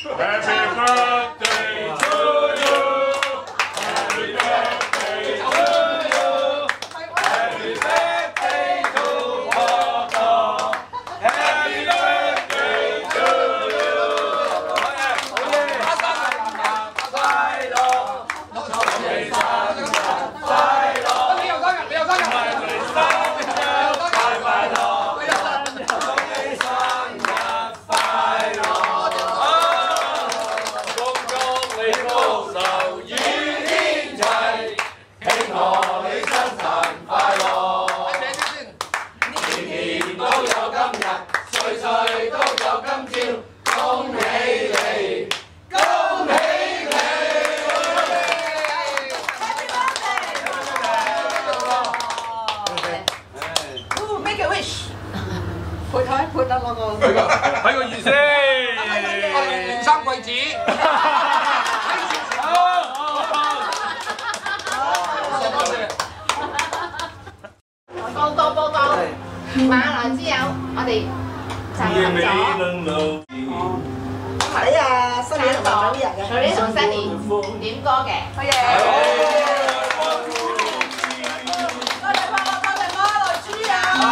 睇個意思，連生貴子。 報告，馬來之友，我哋就入咗。 睇啊，新年同埋早日嘅。 早年同新年點歌嘅。 好嘢！多謝馬來之友。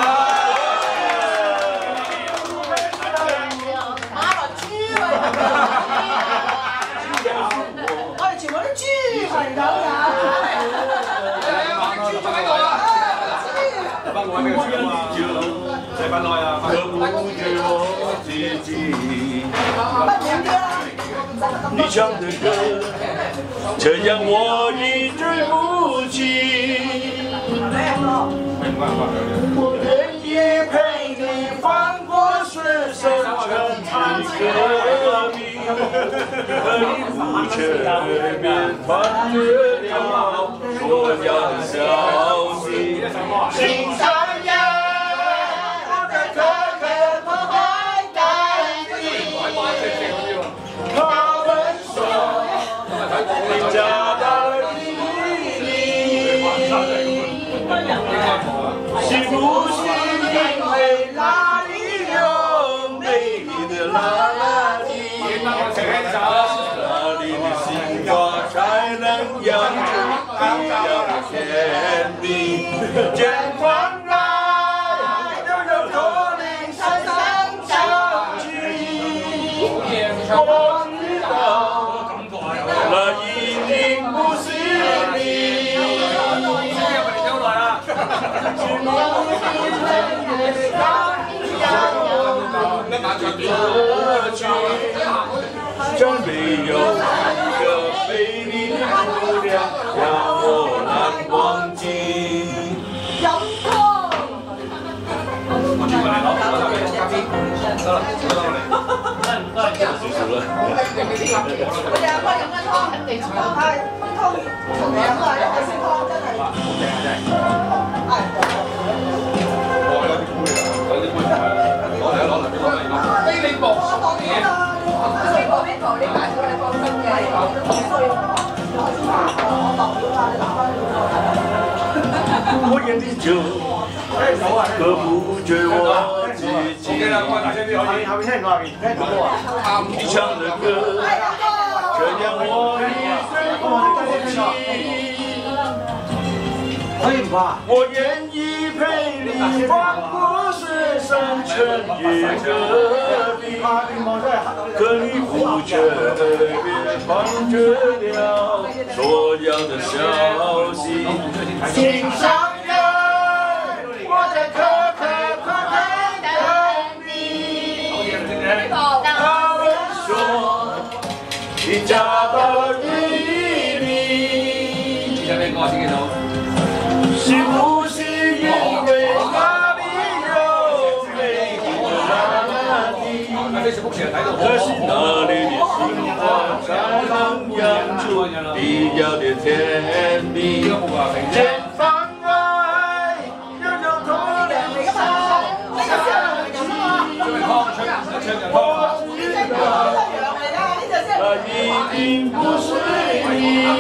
我哋全部啲豬朋友呀！豬仲喺度啊！ 幫我呢個唱啊，使乜耐啊？ 不遠啲啦！ 你唱的歌，这样我一直不弃。我愿意陪你翻过雪山川去戈壁，和你不见面传绝了说样的消息。心上人，我在可可不会待你。他们说你嫁到地里，是不是因为那里有美丽的拉拉蒂？那里的杏花才能养出不一样的天地。健康来，又有多灵山上相聚。我知道，那一定不是你。真没有一个美丽的姑娘让我难忘记。 飲湯。我哋阿哥飲緊湯，係啲湯同你飲啊，一個先湯真係。 飛你薄送嘅。 邊個你大哥你放心嘅，好衰喎！我代表啊，你拿翻呢我演的酒，喝不醉我自己。你唱的歌，这样我一直不弃。我愿意陪你翻过雪山穿越戈壁，可你不觉别传绝了说样的消息。心上人，我在可可等你。他们说你嫁到地里。是不是因为那里有美丽的拉蒂？可是那里的杏花才能养出必要的天地。前方外又有多良山相聚，我知道那一定不是你。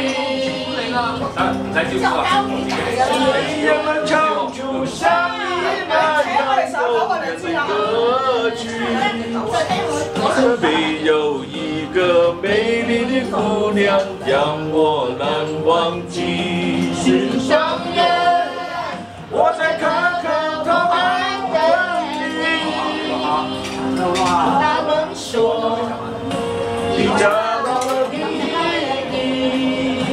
谁人们唱出像你那样动人的歌曲？没有一个个美丽的姑娘，让我难忘记。心上人，我在可可托海等你。他们说你找到了弟弟，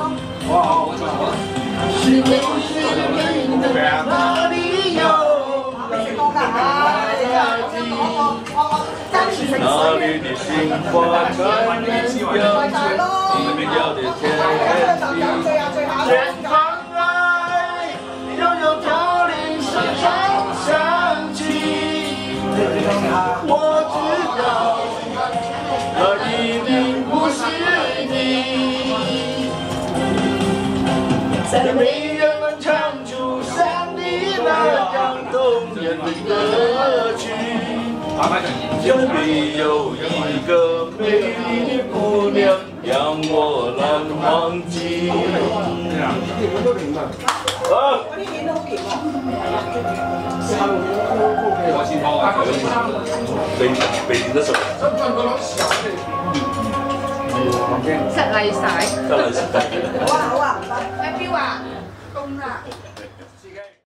是没是你的哪里有？ 哪里的杏花开满了要的天地，远方爱悠悠飘零时常想起。我知道，那一定不是你。在没人能唱出像你那样动人的歌曲。 有没有一个美丽的姑娘让我难忘记？好，北京的手， 失禮晒。 好啊好啊， 阿標啊， 公啦。